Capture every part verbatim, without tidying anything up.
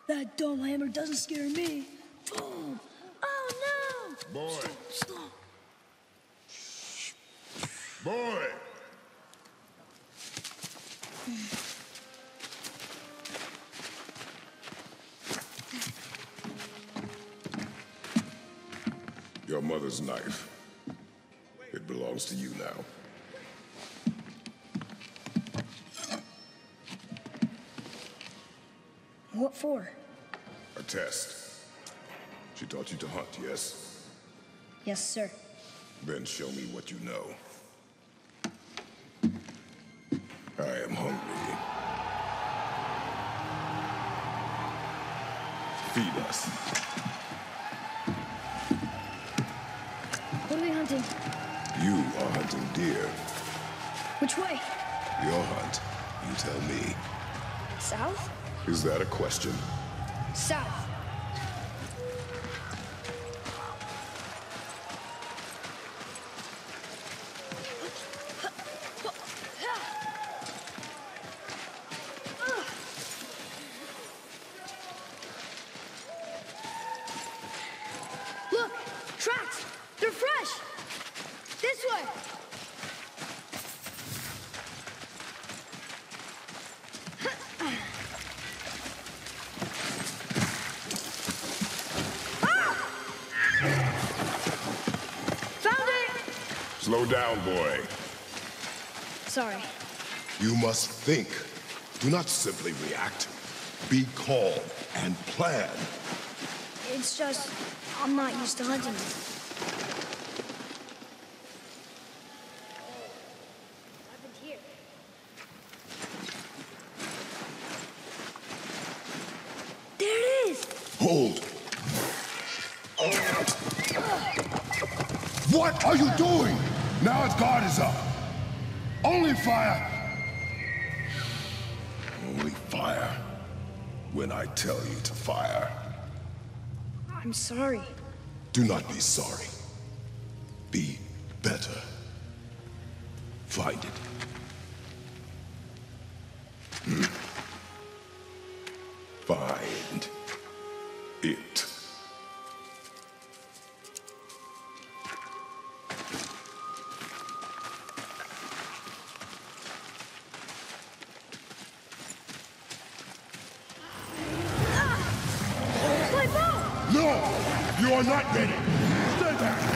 That dumb hammer doesn't scare me. Boom! Oh no! Boy! Stop! Stop! Boy! Your mother's knife. It belongs to you now. What for? A test. She taught you to hunt, yes? Yes, sir. Then show me what you know. I am hungry. Feed us. What are we hunting? You are hunting deer. Which way? Your hunt. You tell me. South? Is that a question? South. Look! Tracks! They're fresh! This way! Slow down, boy. Sorry. You must think. Do not simply react. Be calm and plan. It's just, I'm not used to hunting. I've been here. There it is! Hold. What are you doing? Now its guard is up. Only fire. Only fire. When I tell you to fire. I'm sorry. Do not be sorry. Be better. Find it. Hmm. Find it. No! You are not ready! Stay back!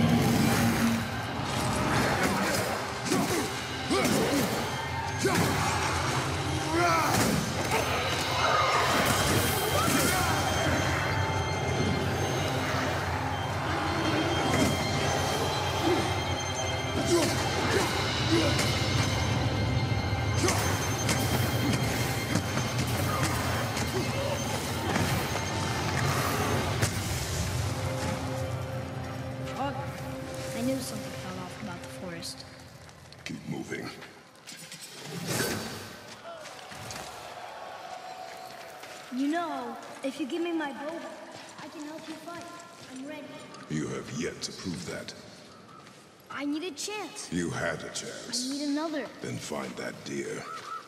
I knew something fell off about the forest. Keep moving. You know, if you give me my bow, I can help you fight. I'm ready. You have yet to prove that. I need a chance. You had a chance. I need another. Then find that deer.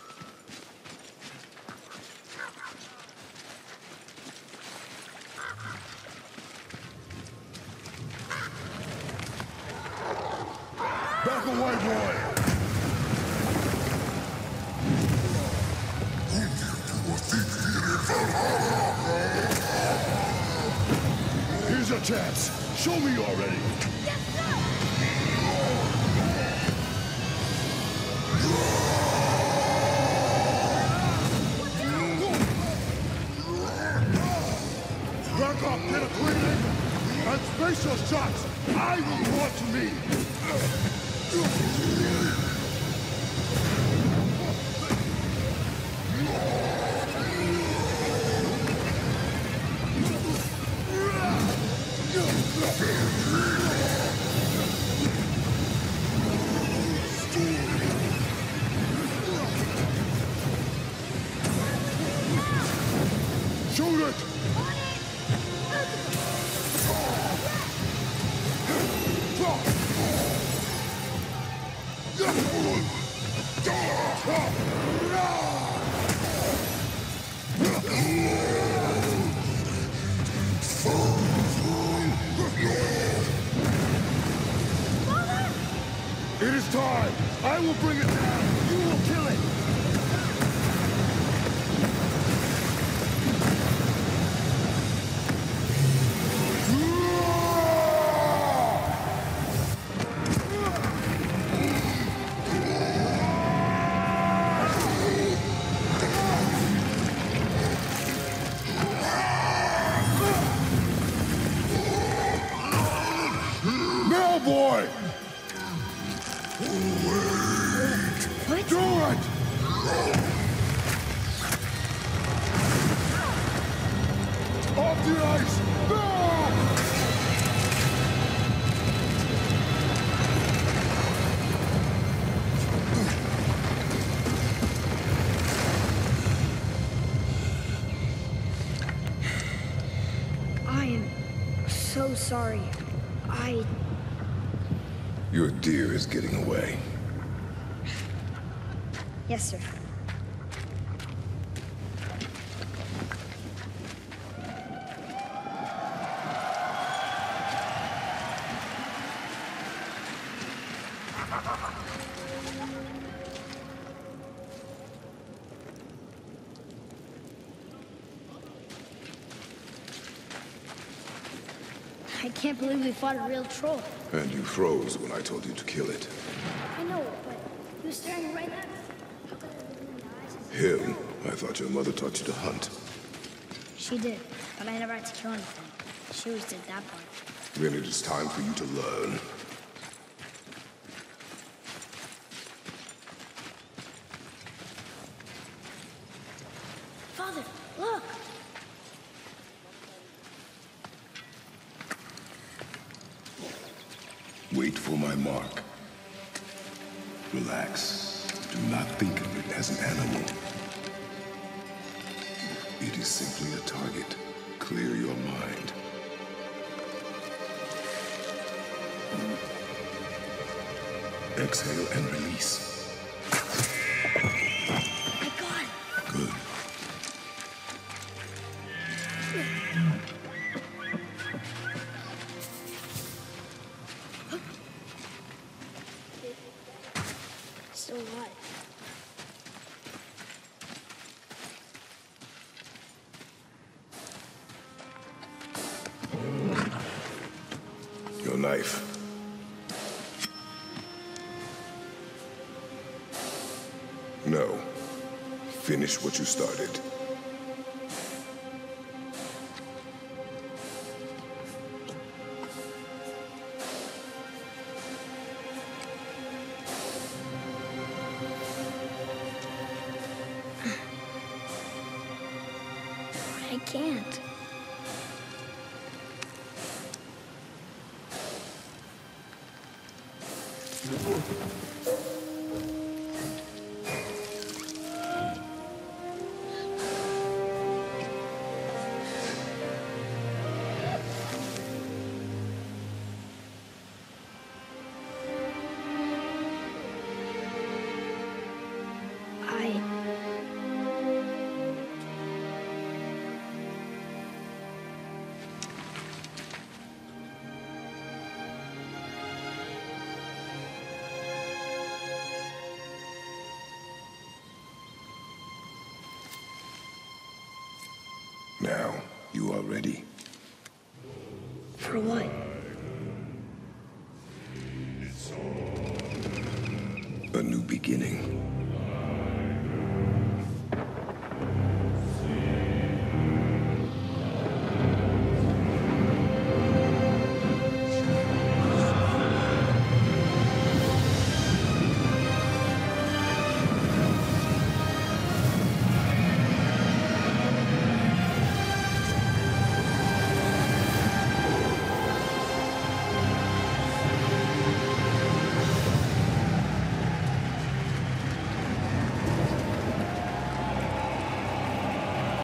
Back away, boy! Here's your chance. Show me you're ready. Yes, sir! Back up, get a clean angle, and space your shots. I will want to me. Shoot it! I will bring it down! You will kill it! Now, boy! What? Do it! Off the ice! No! I am so sorry. I... Your deer is getting away. Yes, sir. I can't believe we fought a real troll. And you froze when I told you to kill it. I know, but he was staring right at me. How could I look him in the eyes and... Him? I thought your mother taught you to hunt. She did, but I never had to kill anything. She always did that part. Then it is time for you to learn. Father, look! Wait for my mark. Relax. Do not think of it as an animal. It is simply a target. Clear your mind. Exhale and release. I got it! Good. Still alive. Your knife. No. Finish what you started. I can't. I... Now, you are ready. For what? A new beginning.